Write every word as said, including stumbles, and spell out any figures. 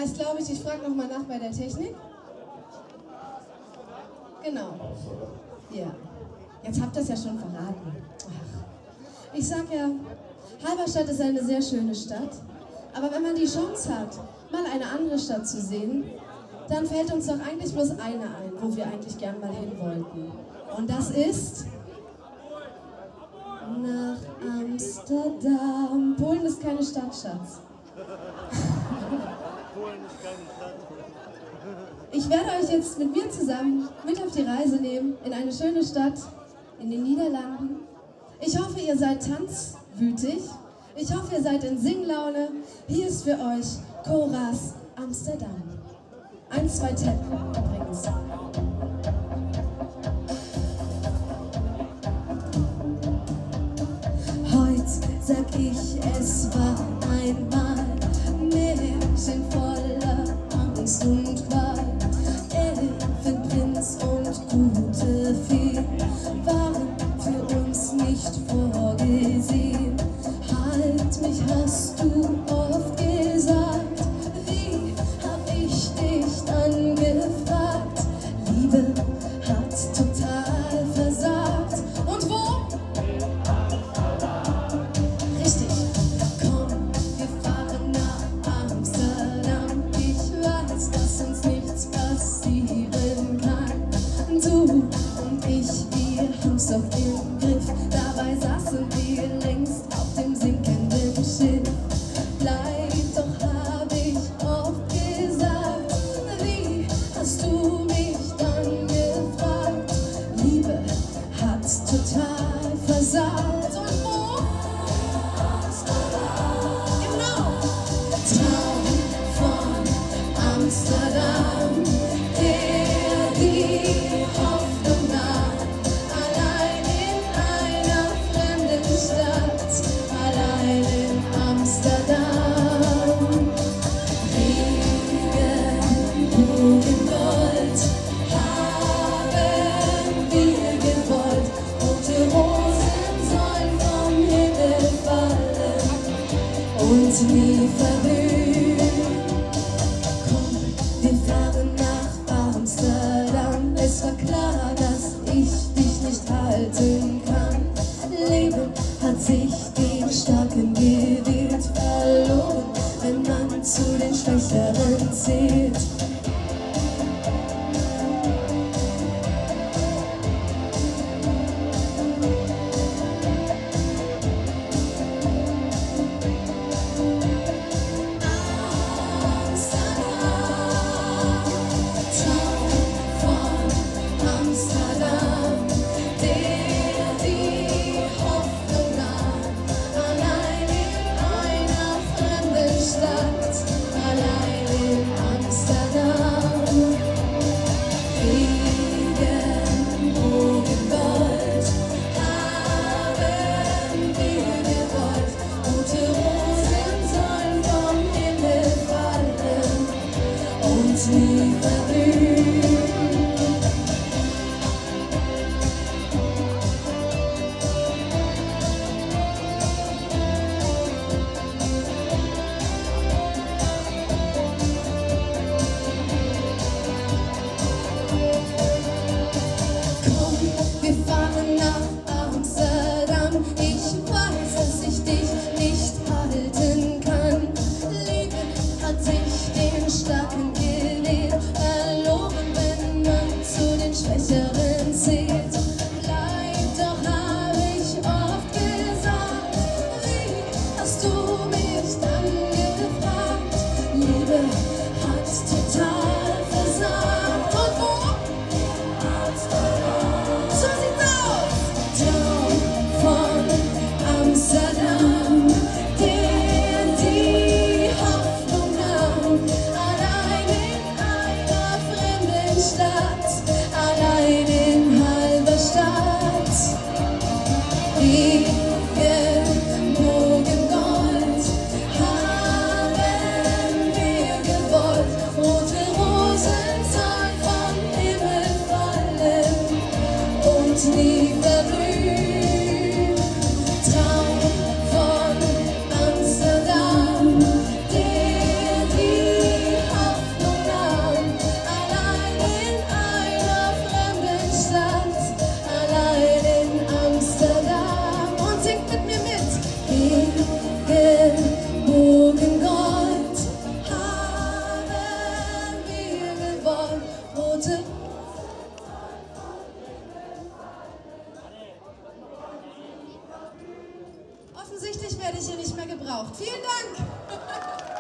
Heißt, glaube ich, ich frage nochmal nach bei der Technik. Genau. Ja. Jetzt habt ihr es ja schon verraten. Ach. Ich sag ja, Halberstadt ist eine sehr schöne Stadt. Aber wenn man die Chance hat, mal eine andere Stadt zu sehen, dann fällt uns doch eigentlich bloß eine ein, wo wir eigentlich gern mal hin wollten. Und das ist nach Amsterdam. Polen ist keine Stadt, Schatz. Polen ist keine Stadt. Ich werde euch jetzt mit mir zusammen mit auf die Reise nehmen in eine schöne Stadt in den Niederlanden. Ich hoffe, ihr seid tanzwütig. Ich hoffe, ihr seid in Singlaune. Hier ist für euch Coras Amsterdam. Eins, zwei Tempo übrigens. Heute sag ich, es war einmal Märchen voller Angst und Qual. Elfenprinz und gute Fee waren für uns nicht vorgesehen. Halt mich, hast du oft gesagt, wie hab ich dich dann gefragt? Liebe hat total versagt. Und wo? Richtig, komm, wir fahren nach Amsterdam. Ich weiß, dass uns nichts passieren kann. Du und ich, wir haben's doch im Griff. Dabei saßen wir längst auf dem sinkenden Schiff. Bleib doch, hab ich oft gesagt. Wie hast du mich dann gefragt? Liebe hat total versagt. Und wo? Genau. Traum von Amsterdam, der die Hoffnung nahm. Allein in einer fremden Stadt, allein in Amsterdam. Regenbogen Gold haben wir gewollt. Rote Rosen sollen vom Himmel fallen und nie verblühen. Komm, wir fahren nach Amsterdam. Es war klar, dass ich dich nicht halten kann. Leben hat sich den Starken gewählt, verloren, wenn man zu den Schwächeren zählt. Rote offensichtlich werde ich hier nicht mehr gebraucht. Vielen Dank!